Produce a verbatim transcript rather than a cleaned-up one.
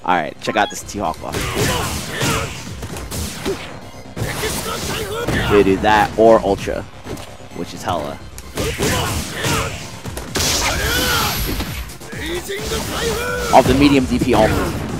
Alright, check out this Tomahawk Buff. You do that or Ultra, which is hella. Off the medium D P only.